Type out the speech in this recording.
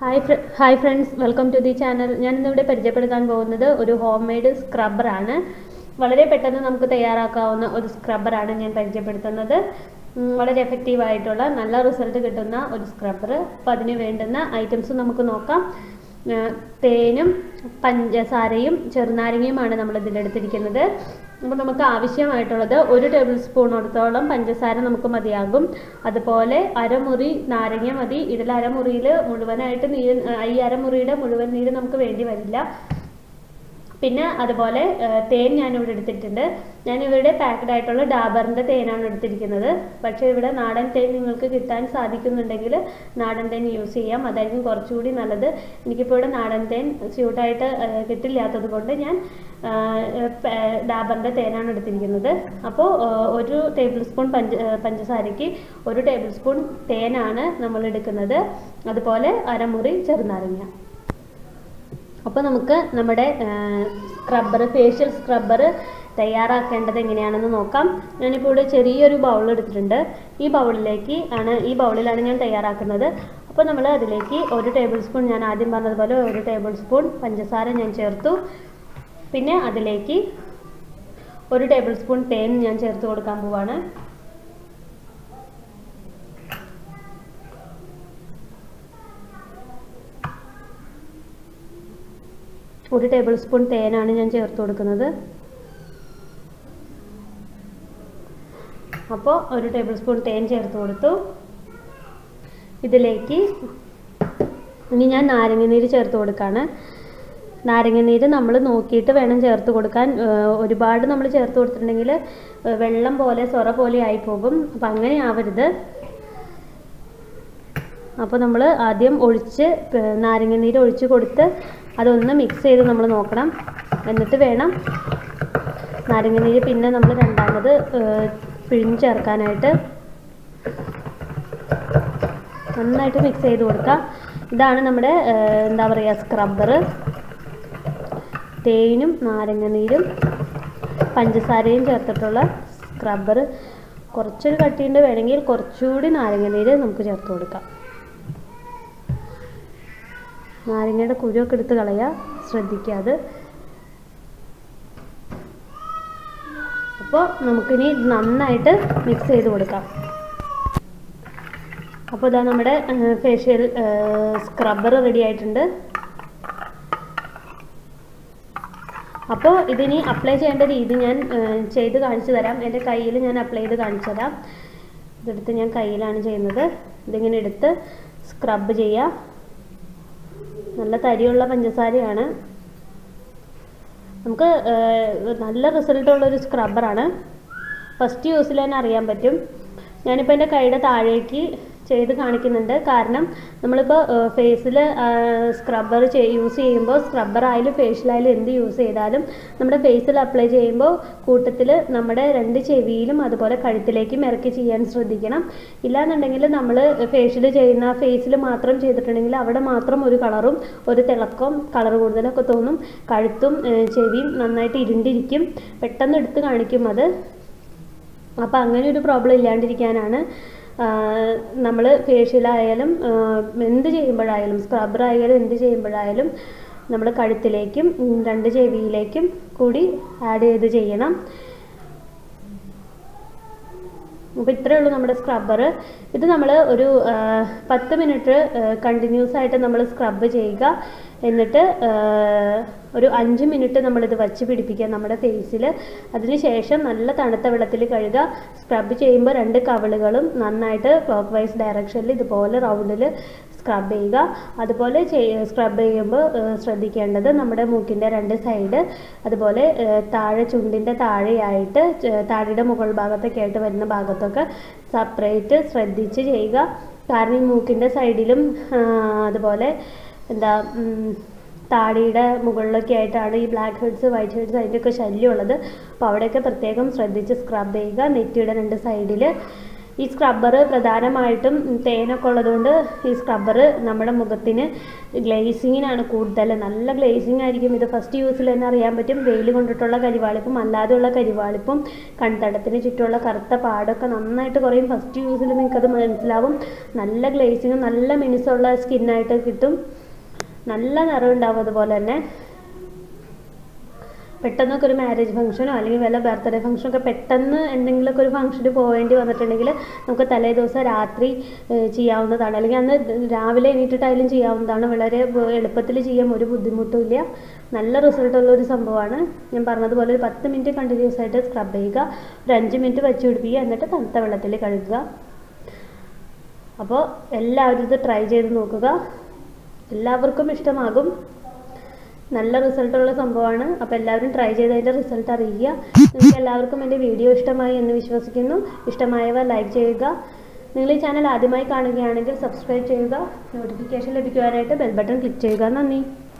Hi friends, welcome to the channel. ഞാനിന്നിവിടെ പരിചയപ്പെടുത്താൻ പോകുന്നത് ഒരു ഹോം മെയ്ഡ് സ്ക്രബ്ബറാണ്. വളരെ പെട്ടെന്ന് നമുക്ക് തയ്യാറാക്കാവുന്ന ഒരു സ്ക്രബ്ബറാണ് ഞാൻ പരിചയപ്പെടുത്തുന്നത്. വളരെ എഫക്റ്റീവായിട്ടുള്ള നല്ല റിസൾട്ട് കിട്ടുന്ന ഒരു സ്ക്രബ്ബർ. അപ്പോൾ അതിന് വേണ്ടുന്ന ഐറ്റംസ് നമുക്ക് നോക്കാം. തേനും പഞ്ചസാരയും ചെറുനാരങ്ങയുമാണ് നമ്മൾ ഇതിലെടുത്തിരിക്കുന്നത്. അപ്പോൾ നമുക്ക് ആവശ്യമായിട്ടുള്ളത് 1 ടേബിൾ സ്പൂണോടത്തോളം പഞ്ചസാര നമുക്ക് മതിയാകും. അതുപോലെ അരമുറി നാരങ്ങ മതി. ഇതിൽ അരമുറിയിൽ മുഴുവനായിട്ട് നീര്, ഈ അരമുറിയുടെ മുഴുവൻ നീര് നമുക്ക് വേണ്ടി വരില്ല. പിന്നെ അതുപോലെ തേൻ ഞാനിവിടെ എടുത്തിട്ടുണ്ട്. ഞാനിവിടെ പാക്ക്ഡ് ആയിട്ടുള്ള ഡാബറിൻ്റെ തേനാണ് എടുത്തിരിക്കുന്നത്. പക്ഷേ ഇവിടെ നാടൻ തേൻ നിങ്ങൾക്ക് കിട്ടാൻ സാധിക്കുന്നുണ്ടെങ്കിൽ നാടൻ തേൻ യൂസ് ചെയ്യാം, അതായിരിക്കും കുറച്ചുകൂടി നല്ലത്. എനിക്കിപ്പോൾ ഇവിടെ നാടൻ തേൻ സ്യൂട്ടായിട്ട് കിട്ടില്ലാത്തത് കൊണ്ട് ഞാൻ ഡാബറിൻ്റെ തേനാണ് എടുത്തിരിക്കുന്നത്. അപ്പോൾ 1 ടേബിൾ സ്പൂൺ പഞ്ചസാരയ്ക്ക് 1 ടേബിൾ സ്പൂൺ തേനാണ് നമ്മൾ എടുക്കുന്നത്. അതുപോലെ അരമുറി ചെറുനാരങ്ങ. അപ്പോൾ നമുക്ക് നമ്മുടെ ഫേഷ്യൽ സ്ക്രബ്ബർ തയ്യാറാക്കേണ്ടത് എങ്ങനെയാണെന്ന് നോക്കാം. ഞാനിപ്പോൾ ഇവിടെ ചെറിയൊരു ബൗൾ എടുത്തിട്ടുണ്ട്. ഈ ബൗളിലാണ് ഞാൻ തയ്യാറാക്കുന്നത്. അപ്പോൾ നമ്മൾ അതിലേക്ക് 1 ടേബിൾ സ്പൂൺ, ഞാൻ ആദ്യം പറഞ്ഞതുപോലെ 1 ടേബിൾ സ്പൂൺ പഞ്ചസാര ഞാൻ ചേർത്തു. പിന്നെ അതിലേക്ക് 1 ടേബിൾ സ്പൂൺ തേൻ ഞാൻ ചേർത്ത് കൊടുക്കാൻ പോവാണ്. ഒരു ടേബിൾ സ്പൂൺ തേനാണ് ഞാൻ ചേർത്ത് കൊടുക്കുന്നത്. അപ്പോൾ 1 ടേബിൾ സ്പൂൺ തേൻ ചേർത്ത് കൊടുത്തു. ഇതിലേക്ക് ഇനി ഞാൻ നാരങ്ങനീര് ചേർത്ത് കൊടുക്കുകയാണ്. നാരങ്ങനീര് നമ്മൾ നോക്കിയിട്ട് വേണം ചേർത്ത് കൊടുക്കാൻ. ഒരുപാട് നമ്മൾ ചേർത്ത് കൊടുത്തിട്ടുണ്ടെങ്കിൽ വെള്ളം പോലെ സൊറ പോലെ ആയിപ്പോകും. അപ്പം അങ്ങനെ ആവരുത്. അപ്പോൾ നമ്മൾ ആദ്യം നാരങ്ങനീര് ഒഴിച്ച് കൊടുത്ത് അതൊന്ന് മിക്സ് ചെയ്ത് നമ്മൾ നോക്കണം. എന്നിട്ട് വേണം നാരങ്ങനീര് പിന്നെ നമ്മൾ രണ്ടാമത് പിഴിഞ്ഞ് ചേർക്കാനായിട്ട്. നന്നായിട്ട് മിക്സ് ചെയ്ത് കൊടുക്കുക. ഇതാണ് നമ്മുടെ എന്താ പറയുക സ്ക്രബ്ബർ. തേനും നാരങ്ങനീരും പഞ്ചസാരയും ചേർത്തിട്ടുള്ള സ്ക്രബ്ബർ. കുറച്ചൊരു കട്ടിയുണ്ട്, വേണമെങ്കിൽ കുറച്ചുകൂടി നാരങ്ങനീര് നമുക്ക് ചേർത്ത് കൊടുക്കാം. നാരങ്ങയുടെ കുരുവൊക്കെ എടുത്ത് കളയുക, ശ്രദ്ധിക്കാതെ. അപ്പോൾ നമുക്കിനി നന്നായിട്ട് മിക്സ് ചെയ്ത് കൊടുക്കാം. അപ്പോൾ ഇതാ നമ്മുടെ ഫേഷ്യൽ സ്ക്രബ്ബർ റെഡി ആയിട്ടുണ്ട്. അപ്പോൾ ഇതിനി അപ്ലൈ ചെയ്യേണ്ട രീതി ഞാൻ ചെയ്ത് കാണിച്ചു തരാം. എൻ്റെ കയ്യിൽ ഞാൻ അപ്ലൈ ചെയ്ത് കാണിച്ചു തരാം. ഇതെടുത്ത് ഞാൻ കയ്യിലാണ് ചെയ്യുന്നത്. ഇതിങ്ങനെ എടുത്ത് സ്ക്രബ് ചെയ്യുക. നല്ല തരിയുള്ള പഞ്ചസാരയാണ്. നമുക്ക് നല്ല റിസൾട്ടുള്ളൊരു സ്ക്രബ്ബറാണ്. ഫസ്റ്റ് യൂസിൽ തന്നെ അറിയാൻ പറ്റും. ഞാനിപ്പോൾ എൻ്റെ കൈയുടെ താഴേക്ക് ചെയ്ത് കാണിക്കുന്നുണ്ട്. കാരണം നമ്മളിപ്പോൾ ഫേസിൽ സ്ക്രബ്ബർ യൂസ് ചെയ്യുമ്പോൾ, സ്ക്രബ്ബറായാലും ഫേഷ്യലായാലും എന്ത് യൂസ് ചെയ്താലും നമ്മുടെ ഫേസിൽ അപ്ലൈ ചെയ്യുമ്പോൾ കൂട്ടത്തിൽ നമ്മുടെ 2 ചെവിയിലും അതുപോലെ കഴുത്തിലേക്കും ഇറക്കി ചെയ്യാൻ ശ്രദ്ധിക്കണം. ഇല്ലാന്നുണ്ടെങ്കിൽ നമ്മൾ ഫേസിൽ മാത്രം ചെയ്തിട്ടുണ്ടെങ്കിൽ അവിടെ മാത്രം ഒരു കളറും ഒരു തിളക്കം, കളർ കൂടുതലൊക്കെ തോന്നും. കഴുത്തും ചെവിയും നന്നായിട്ട് ഇരുണ്ടിരിക്കും. പെട്ടെന്ന് എടുത്ത് കാണിക്കും അത്. അപ്പോൾ അങ്ങനെ ഒരു പ്രോബ്ലം ഇല്ലാണ്ടിരിക്കാനാണ് നമ്മൾ ഫേഷ്യലായാലും എന്ത് ചെയ്യുമ്പോഴായാലും, സ്ക്രബ്ബറായാലും എന്ത് ചെയ്യുമ്പോഴായാലും നമ്മൾ കഴുത്തിലേക്കും 2 ചെവിയിലേക്കും കൂടി ആഡ് ചെയ്ത് ചെയ്യണം. അപ്പോൾ ഇത്രയേ ഉള്ളൂ നമ്മുടെ സ്ക്രബ്ബർ. ഇത് നമ്മൾ ഒരു 10 മിനിറ്റ് കണ്ടിന്യൂസ് ആയിട്ട് നമ്മൾ സ്ക്രബ് ചെയ്യുക. എന്നിട്ട് ഒരു 5 മിനിറ്റ് നമ്മളിത് വച്ച് പിടിപ്പിക്കുക നമ്മുടെ ഫേസിൽ. അതിനുശേഷം നല്ല തണുത്ത വെള്ളത്തിൽ കഴുകുക. സ്ക്രബ് ചെയ്യുമ്പോൾ 2 കവിളുകളും നന്നായിട്ട് ക്ലോക്ക് വൈസ് ഡയറക്ഷനിൽ ഇതുപോലെ റൗണ്ടിൽ സ്ക്രബ് ചെയ്യുക. അതുപോലെ സ്ക്രബ് ചെയ്യുമ്പോൾ ശ്രദ്ധിക്കേണ്ടത് നമ്മുടെ മൂക്കിൻ്റെ 2 സൈഡ്, അതുപോലെ താഴെ ചുണ്ടിൻ്റെ താഴെയായിട്ട്, താടിയുടെ മുകൾ ഭാഗത്തൊക്കെ ആയിട്ട് വരുന്ന ഭാഗത്തൊക്കെ സെപ്പറേറ്റ് ശ്രദ്ധിച്ച് ചെയ്യുക. കാരണം ഈ മൂക്കിൻ്റെ സൈഡിലും അതുപോലെ താടിയുടെ മുകളിലൊക്കെ ആയിട്ടാണ് ഈ ബ്ലാക്ക് ഹെഡ്സ്, വൈറ്റ് ഹെഡ്സ് അതിൻ്റെയൊക്കെ ശല്യമുള്ളത്. അപ്പോൾ അവിടെയൊക്കെ പ്രത്യേകം ശ്രദ്ധിച്ച് സ്ക്രബ് ചെയ്യുക. നെറ്റിയുടെ 2 സൈഡിൽ ഈ സ്ക്രബ്ബർ പ്രധാനമായിട്ടും തേനൊക്കെ ഉള്ളതുകൊണ്ട് ഈ സ്ക്രബ്ബർ നമ്മുടെ മുഖത്തിന് ഗ്ലേസിങ്ങിനാണ് കൂടുതൽ. നല്ല ഗ്ലേസിങ് ആയിരിക്കും. ഇത് ഫസ്റ്റ് യൂസിൽ തന്നെ അറിയാൻ പറ്റും. വെയിൽ കൊണ്ടിട്ടുള്ള കരിവാളിപ്പും അല്ലാതെയുള്ള കരിവാളിപ്പും കൺതടത്തിന് ചുറ്റുമുള്ള കറുത്ത പാടൊക്കെ നന്നായിട്ട് കുറയും. ഫസ്റ്റ് യൂസിൽ നിങ്ങൾക്കത് മനസ്സിലാവും. നല്ല ഗ്ലേസിങ്ങും നല്ല മിനുസമുള്ള സ്കിന്നായിട്ട് കിട്ടും. നല്ല നിറം ഉണ്ടാവും. അതുപോലെ തന്നെ പെട്ടെന്നൊക്കെ ഒരു മാരേജ് ഫംഗ്ഷനോ അല്ലെങ്കിൽ വല്ല ബർത്ത്ഡേ ഫംഗ്ഷനൊക്കെ പെട്ടെന്ന് എന്തെങ്കിലുമൊക്കെ ഒരു ഫംഗ്ഷന് പോകേണ്ടി വന്നിട്ടുണ്ടെങ്കിൽ നമുക്ക് തലേ ദിവസം രാത്രി ചെയ്യാവുന്നതാണ്, അല്ലെങ്കിൽ അന്ന് രാവിലെ എണീറ്റിട്ടായാലും ചെയ്യാവുന്നതാണ്. വളരെ എളുപ്പത്തിൽ ചെയ്യാൻ ഒരു ബുദ്ധിമുട്ടുമില്ല. നല്ല റിസൾട്ടുള്ള ഒരു സംഭവമാണ്. ഞാൻ പറഞ്ഞതുപോലെ ഒരു 10 മിനിറ്റ് കണ്ടിന്യൂസ് ആയിട്ട് സ്ക്രബ് ചെയ്യുക, ഒരു 5 മിനിറ്റ് വെച്ച് പിടിപ്പിക്കുക, എന്നിട്ട് തണുത്ത വെള്ളത്തിൽ കഴുകുക. അപ്പോൾ എല്ലാവരും ഇത് ട്രൈ ചെയ്ത് നോക്കുക. എല്ലാവർക്കും ഇഷ്ടമാകും. നല്ല റിസൾട്ടുള്ള സംഭവമാണ്. അപ്പോൾ എല്ലാവരും ട്രൈ ചെയ്ത് അതിൻ്റെ റിസൾട്ട് അറിയിക്കുക. നിങ്ങൾക്ക് എല്ലാവർക്കും എൻ്റെ വീഡിയോ ഇഷ്ടമായി എന്ന് വിശ്വസിക്കുന്നു. ഇഷ്ടമായവ ലൈക്ക് ചെയ്യുക. നിങ്ങൾ ഈ ചാനൽ ആദ്യമായി കാണുകയാണെങ്കിൽ സബ്സ്ക്രൈബ് ചെയ്യുക. നോട്ടിഫിക്കേഷൻ ലഭിക്കുവാനായിട്ട് ബെൽ ബട്ടൺ ക്ലിക്ക് ചെയ്യുക. നന്ദി.